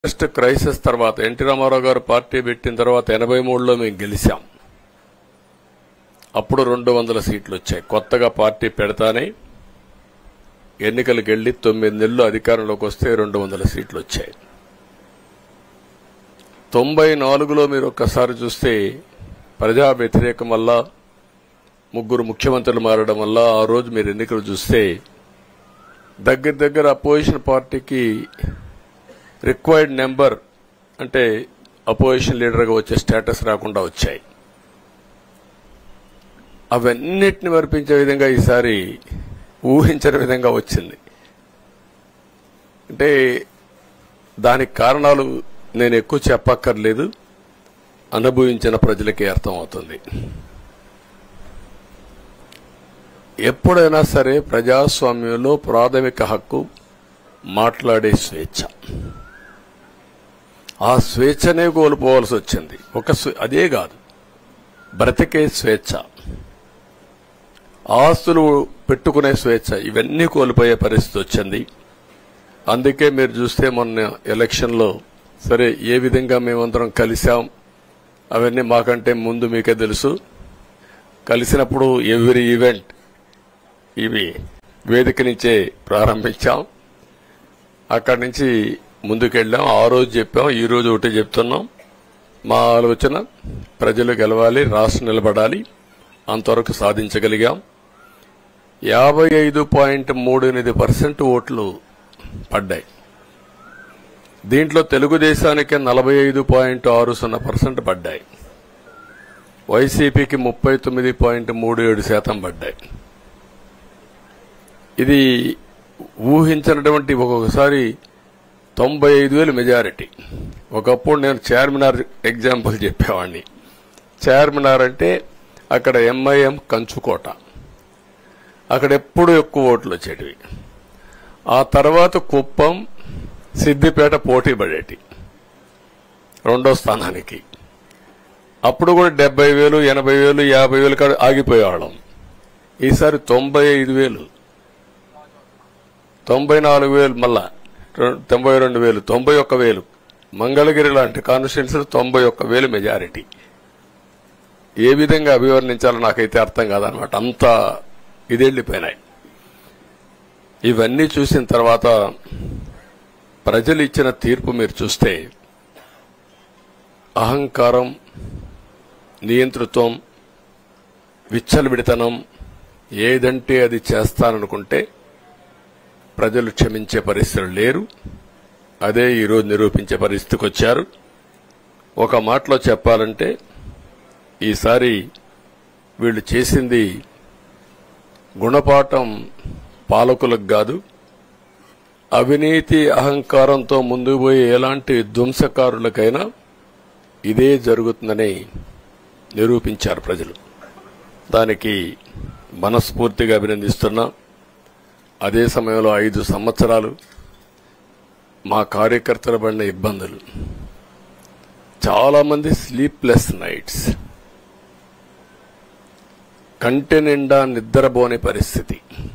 First crisis తర్వాత ఎన్టీ రామారావు గారు party పెట్టిన తర్వాత 83లో మేము గెలిచాం. అప్పుడు 200 సీట్లు వచ్చాయి. కొత్తగా పార్టీ పెడతానే ఎన్నికలకు వెళ్లి 9 నెలలు అధికారంలోకి వస్తే 200 సీట్లు వచ్చాయి. 94లో మీరు ఒక్కసారి చూస్తే ప్రజా వ్యతిరేకం వల్ల 3 ముఖ్యమంత్రులు మారడం వల్ల ఆ రోజు మీరు ఎన్నికలు చూస్తే దగ్గర అపోజిషన్ పార్టీకి రిక్వైర్డ్ నెంబర్ అంటే అపోజిషన్ లీడర్గా వచ్చే స్టేటస్ రాకుండా వచ్చాయి. అవన్నిటిని వర్పించే విధంగా ఈసారి ఊహించని విధంగా వచ్చింది. అంటే దానికి కారణాలు నేను ఎక్కువ చెప్పక్కర్లేదు, అనుభవించిన ప్రజలకే అర్థమవుతుంది. ఎప్పుడైనా సరే ప్రజాస్వామ్యంలో ప్రాథమిక హక్కు మాట్లాడే స్వేచ్ఛ. ఆ స్వేచ్ఛనే కోల్పోవాల్సి వచ్చింది. అదే కాదు, బ్రతికే స్వేచ్ఛ, ఆస్తులు పెట్టుకునే స్వేచ్ఛ, ఇవన్నీ కోల్పోయే పరిస్థితి వచ్చింది. అందుకే మీరు చూస్తే మొన్న ఎలక్షన్లో సరే ఏ విధంగా మేమందరం కలిశాం అవన్నీ మాకంటే ముందు మీకే తెలుసు. కలిసినప్పుడు ఎవ్రీ ఈవెంట్ ఇవి వేదిక నుంచే ప్రారంభించాం. అక్కడి నుంచి ముందుకెళ్ళాం. ఆ రోజు చెప్పాం, ఈ రోజు ఒకటి చెప్తున్నాం. మా ఆలోచన ప్రజలు గెలవాలి, రాష్ట్రం నిలబడాలి. అంతవరకు సాధించగలిగాం. 55.38% ఓట్లు పడ్డాయి. దీంట్లో తెలుగుదేశానికి 45.60% పడ్డాయి. వైసీపీకి 39.37% పడ్డాయి. ఇది ఊహించినటువంటి ఒక్కొక్కసారి 95,000 మెజారిటీ. ఒకప్పుడు నేను చార్మినార్ ఎగ్జాంపుల్ చెప్పేవాడిని. చార్మినార్ అంటే అక్కడ ఎంఐఎం కంచుకోట, అక్కడ ఎప్పుడు ఎక్కువ ఓట్లు వచ్చేటివి. ఆ తర్వాత కుప్పం, సిద్దిపేట పోటీ పడేటి రెండో స్థానానికి. అప్పుడు కూడా 70,000, 80,000, 50,000 కాడ ఆగిపోయేవాళ్ళం. ఈసారి 95,000, 94,000, మళ్ళా 92,000, 91,000. మంగళగిరి లాంటి కాన్స్టిట్యున్సీలు 91,000 మెజారిటీ. ఏ విధంగా అభివర్ణించాలో నాకైతే అర్థం కాదనమాట. అంత ఇదెళ్లిపోయినాయి. ఇవన్నీ చూసిన తర్వాత ప్రజలు ఇచ్చిన తీర్పు మీరు చూస్తే అహంకారం, నియంతృత్వం, విచ్చలవిడితనం, ఏదంటే అది చేస్తాననుకుంటే ప్రజలు క్షమించే పరిస్థితులు లేరు. అదే ఈరోజు నిరూపించే పరిస్థితికి వచ్చారు. ఒక మాటలో చెప్పాలంటే ఈసారి వీళ్ళు చేసింది గుణపాఠం పాలకులకు కాదు, అవినీతి అహంకారంతో ముందుకు పోయే ఎలాంటి ధ్వంసకారులకైనా ఇదే జరుగుతుందని నిరూపించారు ప్రజలు. దానికి మనస్ఫూర్తిగా అభినందిస్తున్నా. అదే సమయంలో 5 సంవత్సరాలు మా కార్యకర్తల పడిన ఇబ్బందులు, చాలా మంది స్లీప్లెస్ నైట్స్, కంటి నిండా నిద్రపోని పరిస్థితి.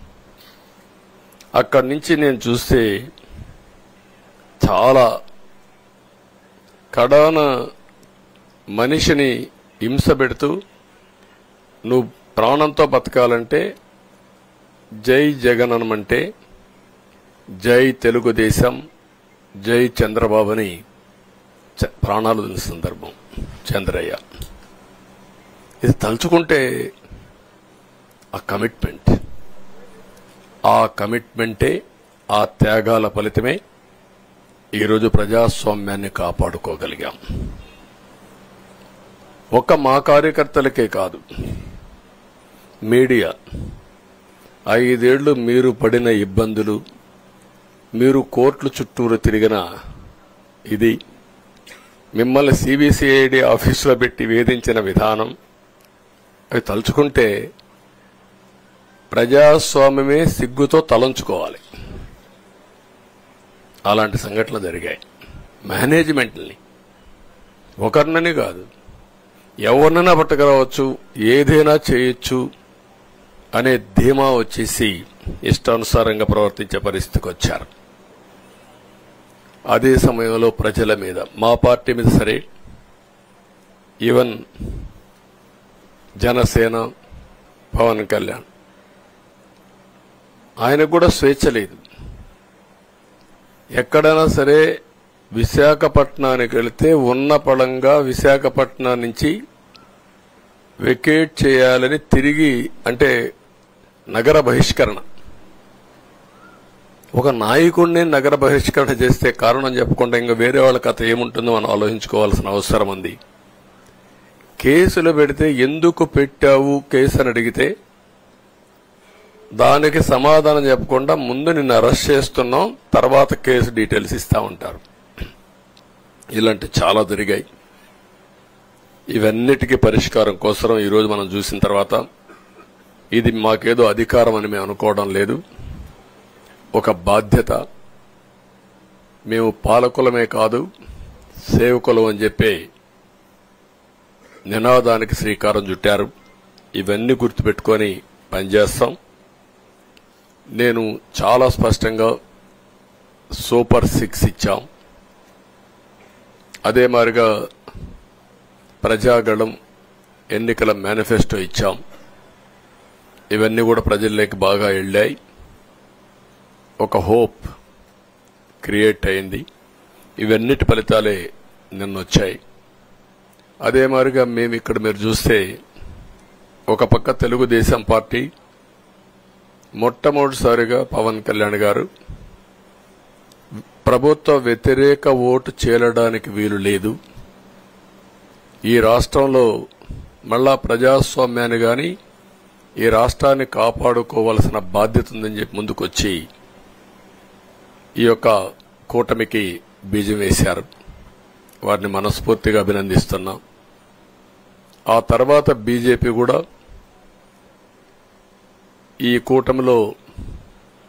అక్కడి నుంచి నేను చూస్తే చాలా కడాన మనిషిని హింస పెడుతూ నువ్వు ప్రాణంతో బతకాలంటే జై జగన్ అనమంటే జై తెలుగుదేశం, జై చంద్రబాబు అని ప్రాణాలు వదిలిన సందర్భం చంద్రయ్య. ఇది తలుచుకుంటే ఆ కమిట్మెంటే, ఆ త్యాగాల ఫలితమే ఈరోజు ప్రజాస్వామ్యాన్ని కాపాడుకోగలిగాం. మా కార్యకర్తలకే కాదు, మీడియా 5 ఏళ్లు మీరు పడిన ఇబ్బందులు, మీరు కోర్టుల చుట్టూరు తిరిగిన ఇది, మిమ్మల్ని సిబిసిఐడి ఆఫీసులో పెట్టి వేధించిన విధానం, అవి తలుచుకుంటే ప్రజాస్వామ్యమే సిగ్గుతో తలంచుకోవాలి. అలాంటి సంఘటనలు జరిగాయి. మేనేజ్మెంట్ని ఒకరినని కాదు, ఎవరినైనా పట్టుకురావచ్చు, ఏదైనా చేయొచ్చు అనే ధీమా వచ్చేసి ఇష్టానుసారంగా ప్రవర్తించే పరిస్థితికి వచ్చారు. అదే సమయంలో ప్రజల మీద, మా పార్టీ మీద సరే, ఈవెన్ జనసేన, పవన్ కళ్యాణ్, ఆయనకు కూడా స్వేచ్ఛ లేదు. ఎక్కడైనా సరే విశాఖపట్నానికి వెళితే ఉన్న పళంగా విశాఖపట్నం నుంచి వెకేట్ చేయాలని తిరిగి, అంటే నగర బహిష్కరణ, ఒక నాయకుడిని నగర బహిష్కరణ చేస్తే కారణం చెప్పకుండా ఇంకా వేరే వాళ్ళ కథ ఏముంటుందో మనం ఆలోచించుకోవాల్సిన అవసరం ఉంది. కేసులు పెడితే ఎందుకు పెట్టావు కేసు అని అడిగితే దానికి సమాధానం చెప్పకుండా ముందు నిన్ను అరెస్ట్ చేస్తున్నాం, తర్వాత కేసు డీటెయిల్స్ ఇస్తా ఉంటారు. ఇలాంటి చాలా జరిగాయి. ఇవన్నిటికీ పరిష్కారం కోసం ఈరోజు మనం చూసిన తర్వాత ఇది మాకేదో అధికారం అని మేము అనుకోవడం లేదు, ఒక బాధ్యత. మేము పాలకులమే కాదు సేవకులం అని చెప్పి నినాదానికి శ్రీకారం చుట్టారు. ఇవన్నీ గుర్తుపెట్టుకొని పనిచేస్తాం. నేను చాలా స్పష్టంగా సూపర్ 6 ఇచ్చాం. అదే మాదిరిగా ప్రజాగళం ఎన్నికల మేనిఫెస్టో ఇచ్చాం. ఇవన్నీ కూడా ప్రజల్లోకి బాగా వెళ్ళాయి. ఒక హోప్ క్రియేట్ అయింది. ఇవన్నిటి ఫలితాలే నిన్నొచ్చాయి. అదే మాదిరిగా మేము ఇక్కడ మీరు చూస్తే ఒక పక్క తెలుగుదేశం పార్టీ మొట్టమొదటిసారిగా పవన్ కళ్యాణ్ గారు ప్రభుత్వ వ్యతిరేక ఓటు చేరడానికి వీలు లేదు, ఈ రాష్ట్రంలో మళ్ళా ప్రజాస్వామ్యాన్ని గాని ఈ రాష్ట్రాన్ని కాపాడుకోవాల్సిన బాధ్యత ఉందని చెప్పి ముందుకొచ్చి ఈ యొక్క కూటమికి బీజం వేశారు. వారిని మనస్ఫూర్తిగా అభినందిస్తున్నాం. ఆ తర్వాత బీజేపీ కూడా ఈ కూటమిలో